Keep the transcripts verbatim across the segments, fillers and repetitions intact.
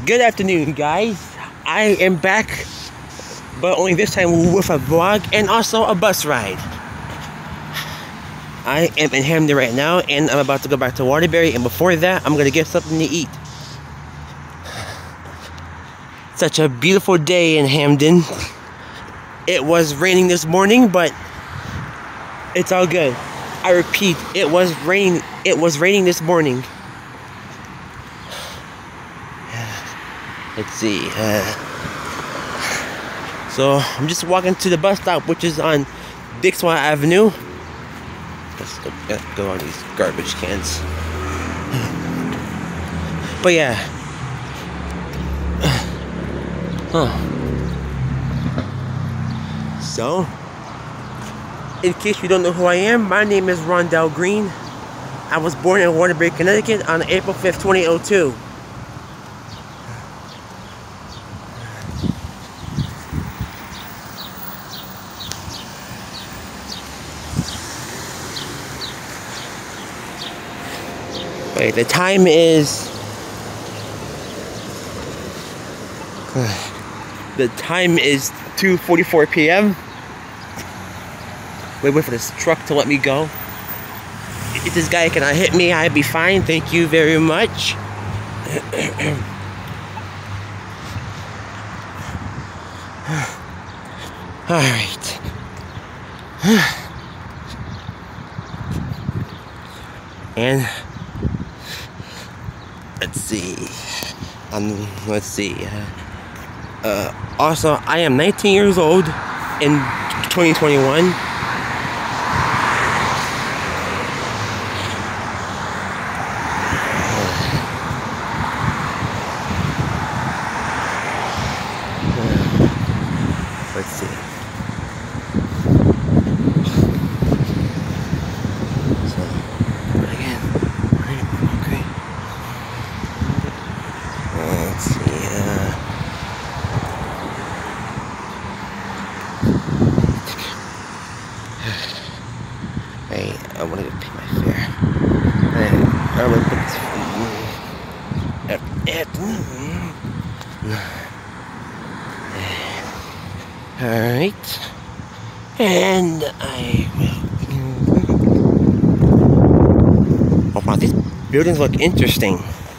Good afternoon, guys. I am back, but only this time with a vlog and also a bus ride. I am in Hamden right now, and I'm about to go back to Waterbury, and before that, I'm gonna get something to eat. Such a beautiful day in Hamden. It was raining this morning, but it's all good. I repeat, it was raining. It was raining this morning. Let's see. Uh, so I'm just walking to the bus stop, which is on Dixwell Avenue. Let's go, let's go on these garbage cans. But yeah. Huh. So, in case you don't know who I am, my name is Rondell Green. I was born in Waterbury, Connecticut on April fifth, twenty oh two. Wait, the time is... The time is two forty-four p m Wait, wait for this truck to let me go. If this guy cannot hit me, I'd be fine. Thank you very much. Alright. And let's see. Um, let's see. Uh, uh, also, I am nineteen years old in twenty twenty-one. Let's see. So, again, okay. Let's see. Uh, Wait, I want to go pay my fare. I'm gonna put this. Alright. And I will. Oh wow, these buildings look interesting.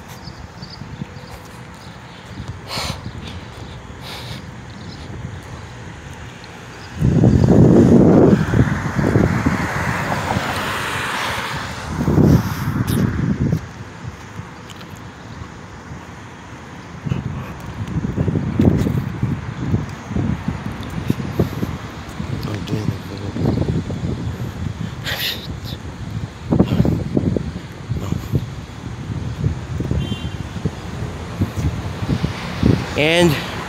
And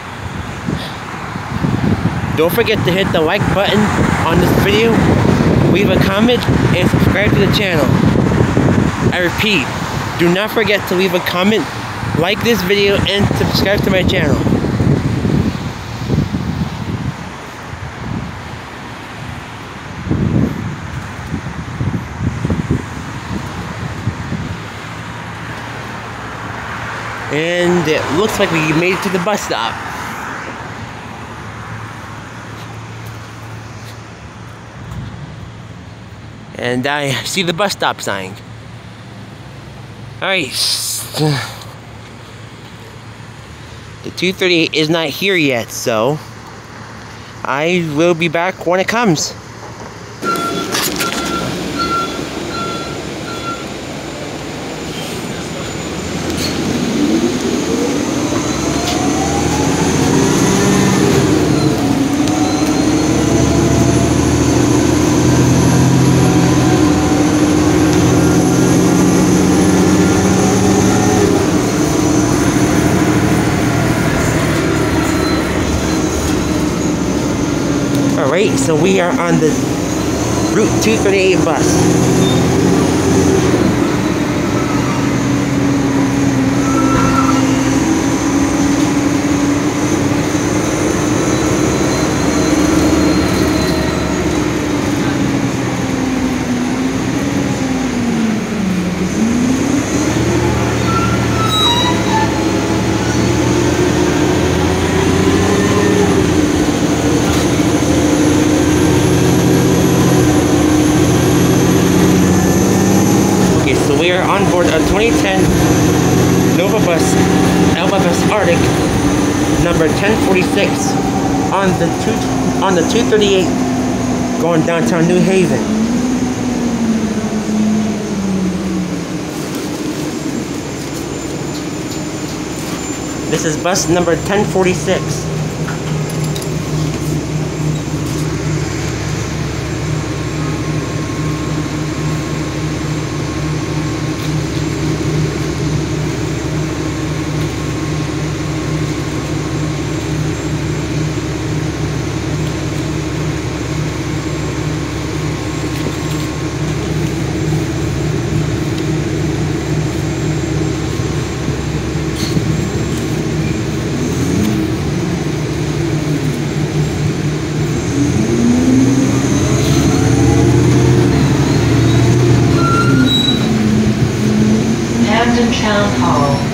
don't forget to hit the like button on this video, leave a comment, and subscribe to the channel. I repeat, do not forget to leave a comment, like this video, and subscribe to my channel. And it looks like we made it to the bus stop. And I see the bus stop sign. Alright. The two thirty-eight is not here yet, so I will be back when it comes. Alright, so we are on the Route two thirty-eight bus. Nova Bus L F S Arctic number ten forty-six on the two on the two thirty-eight going downtown New Haven. This is bus number ten forty-six. Hamden Town Hall.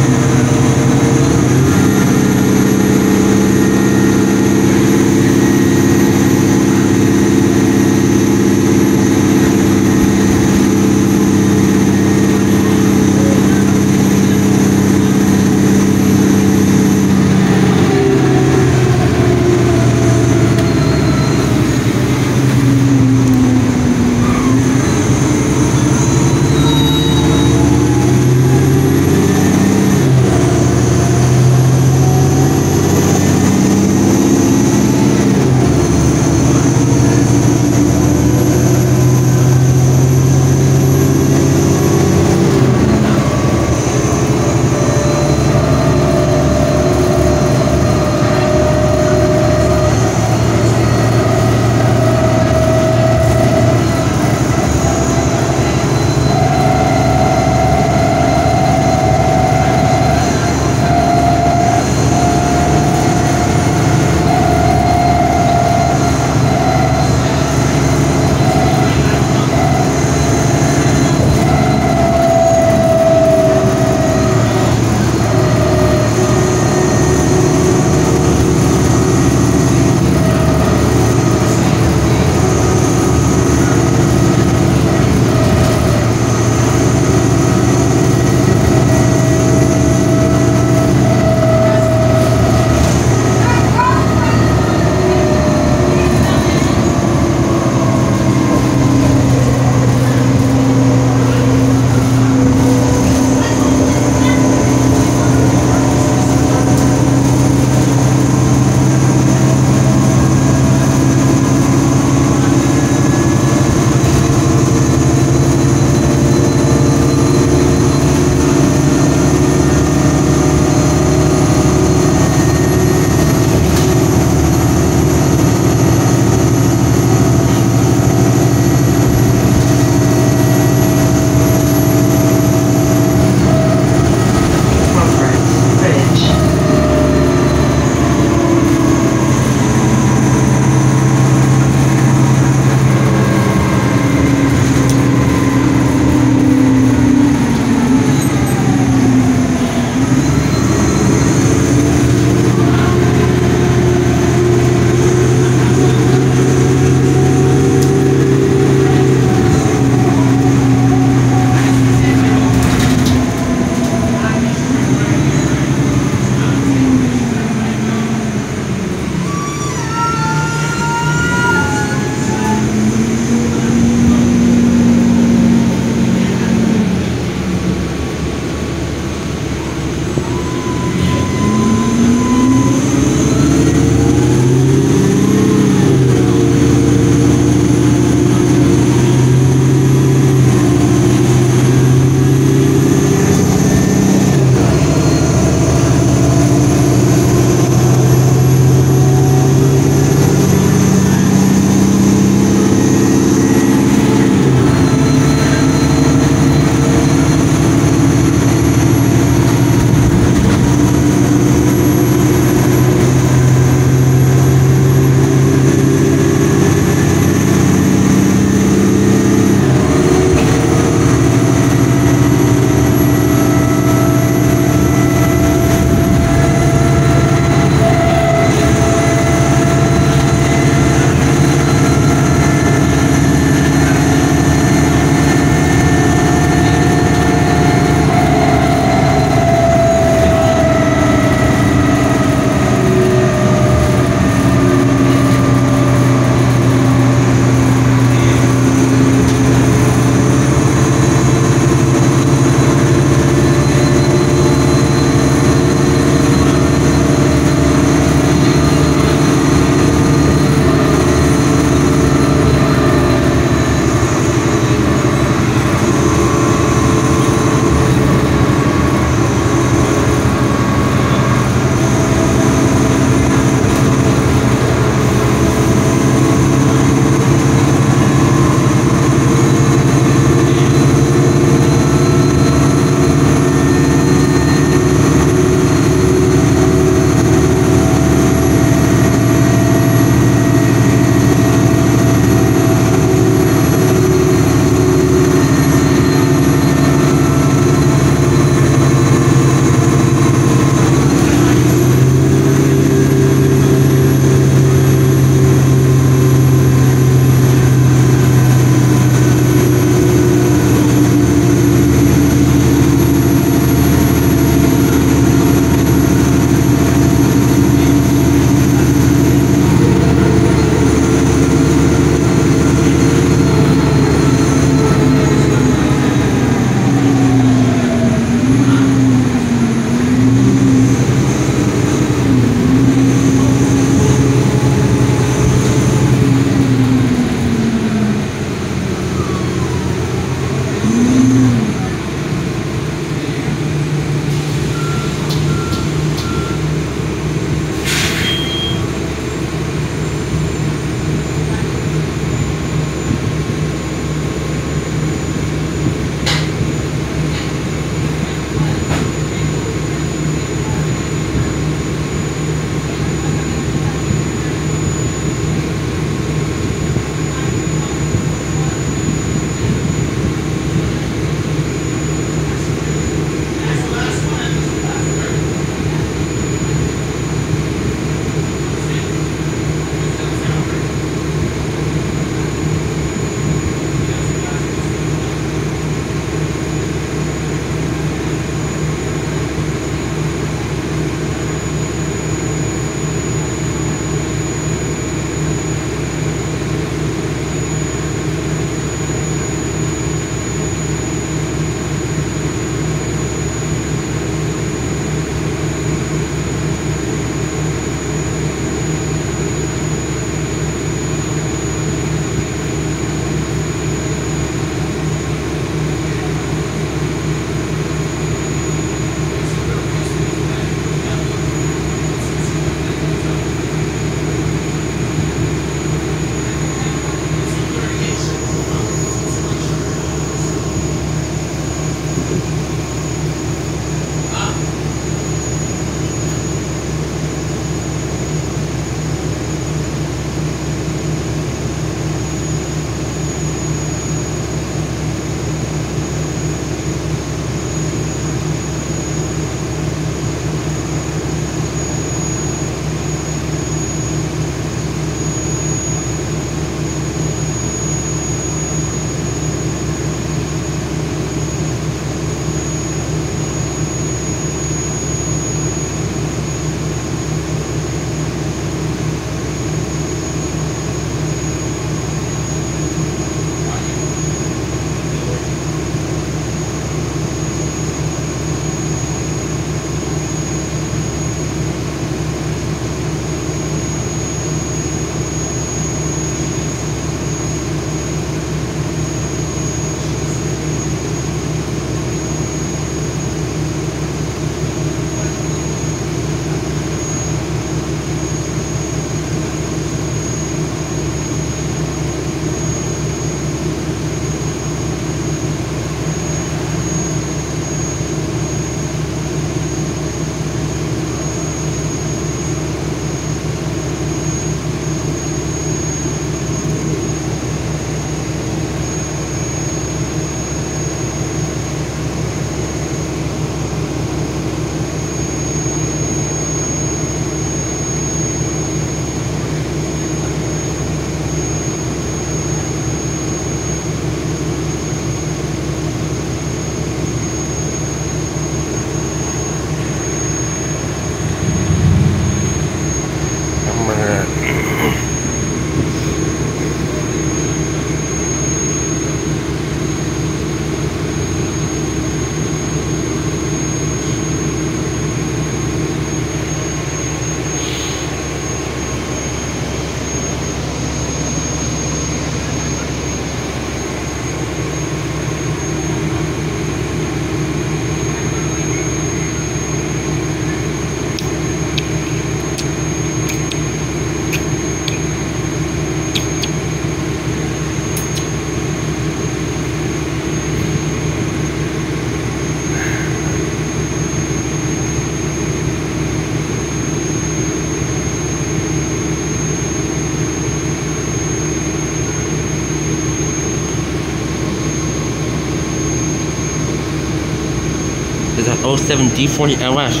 oh seven D forty L F.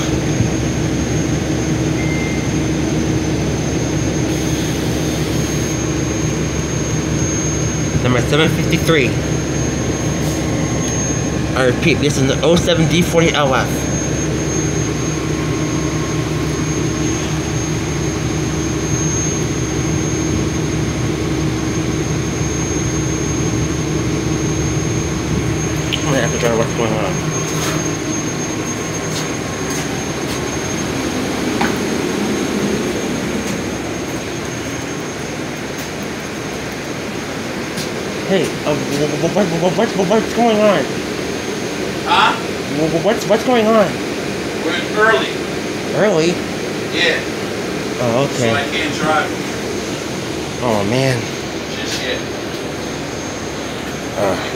Number seven fifty-three. I repeat, this is the oh seven D forty L F. I'm gonna have to try what's going on. Hey, uh, what, what, what, what, what's going on? Huh? What's what's going on? We're early. Early? Yeah. Oh, okay. So I can't drive. Oh man. Just yet. Uh.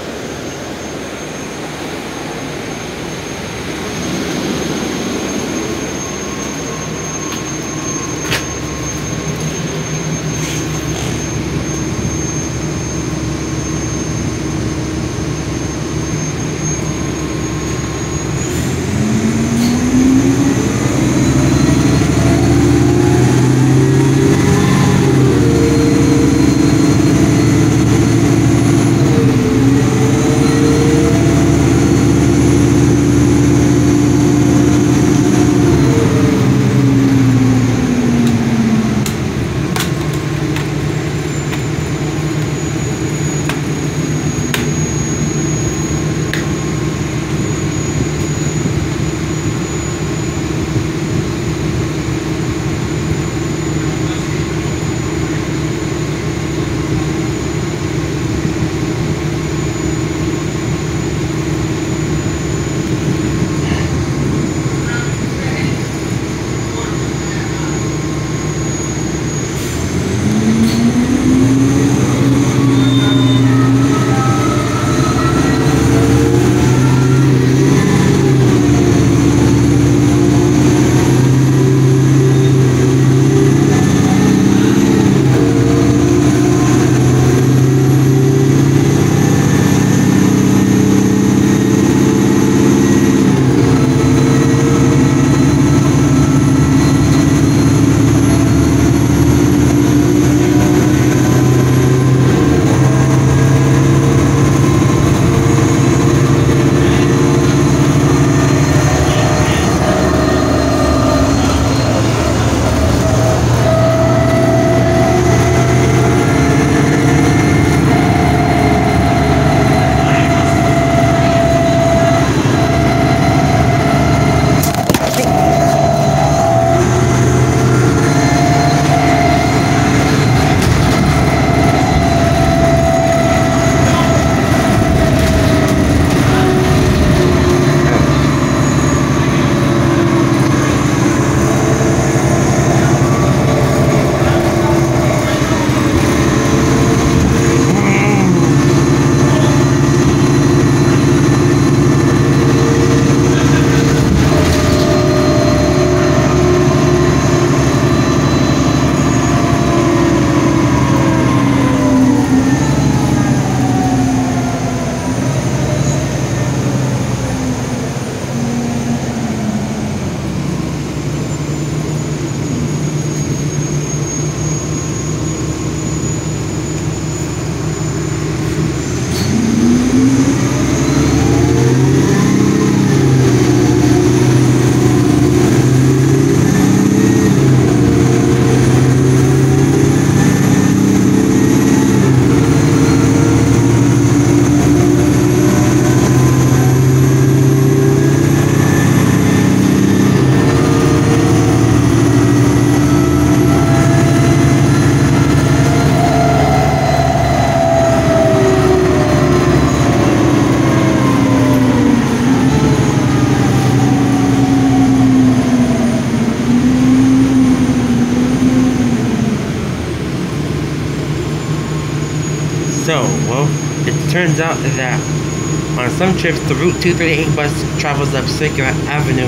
So, well, it turns out that on some trips the Route two thirty-eight bus travels up Circular Avenue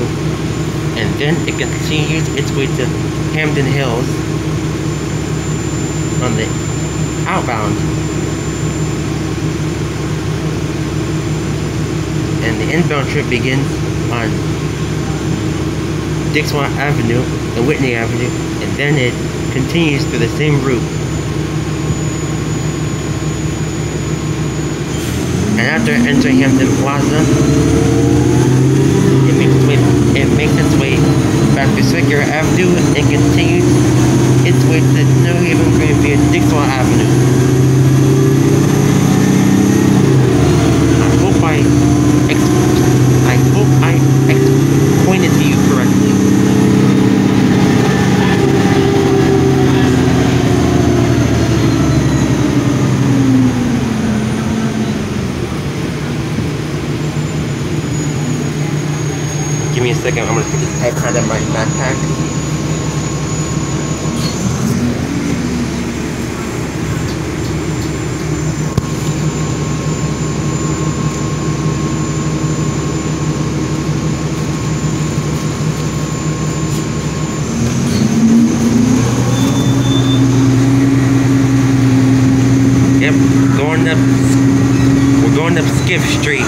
and then it continues its way to Hamden Hills on the outbound. And the inbound trip begins on Dixwell Avenue and Whitney Avenue, and then it continues through the same route. And after entering Hamden Plaza, it makes its way, it makes its way back to Circular Avenue and continues its way to New Haven Green via Dixwell Avenue. I hope I ex I hope I explained it to you correctly. Give me a second, I'm gonna put this iPad in my backpack. Yep, going up, we're going up Skiff Street.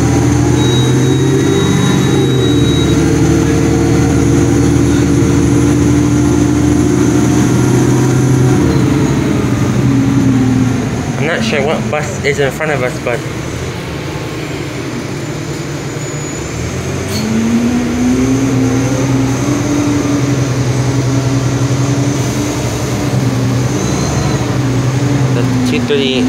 I'm not sure what bus is in front of us, but that's two thirty-eight.